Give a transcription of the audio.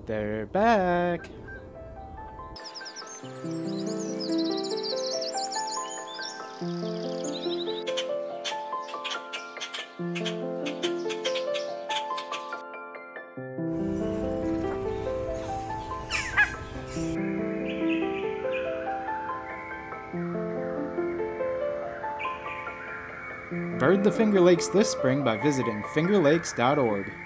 They're back. Bird the Finger Lakes this spring by visiting fingerlakes.org.